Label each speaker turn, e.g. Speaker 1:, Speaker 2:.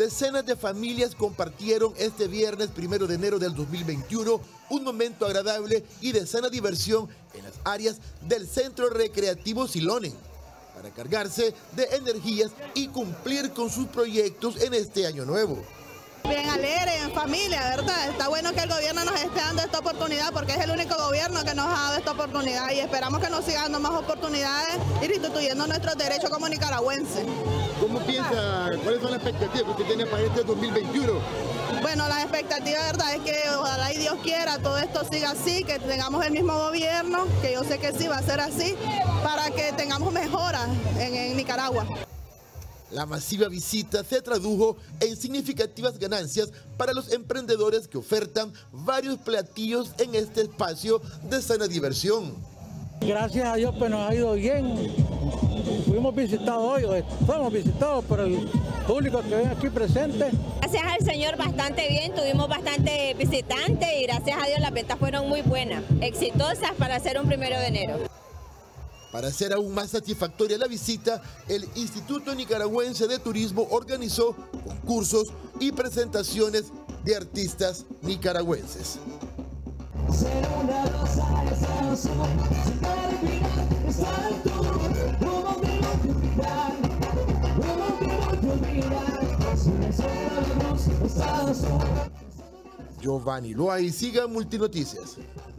Speaker 1: Decenas de familias compartieron este viernes 1 de enero del 2021 un momento agradable y de sana diversión en las áreas del Centro Recreativo Silonen para cargarse de energías y cumplir con sus proyectos en este año nuevo.
Speaker 2: Bien alegre, en familia, ¿verdad? Está bueno que el gobierno nos esté dando esta oportunidad porque es el único gobierno que nos ha dado esta oportunidad y esperamos que nos siga dando más oportunidades y restituyendo nuestros derechos como nicaragüenses.
Speaker 1: ¿Cómo piensa? ¿Cuáles son las expectativas que usted tiene para este 2021?
Speaker 2: Bueno, las expectativas, verdad, es que ojalá y Dios quiera todo esto siga así, que tengamos el mismo gobierno, que yo sé que sí va a ser así, para que tengamos mejoras en Nicaragua.
Speaker 1: La masiva visita se tradujo en significativas ganancias para los emprendedores que ofertan varios platillos en este espacio de sana diversión.
Speaker 3: Gracias a Dios pues nos ha ido bien. Fuimos visitados hoy, fuimos visitados por el público que ven aquí presente.
Speaker 4: Gracias al Señor bastante bien, tuvimos bastante visitantes y gracias a Dios las ventas fueron muy buenas, exitosas para hacer un 1 de enero.
Speaker 1: Para hacer aún más satisfactoria la visita, el Instituto Nicaragüense de Turismo organizó concursos y presentaciones de artistas nicaragüenses. Giovanni Loaiziga, Multinoticias.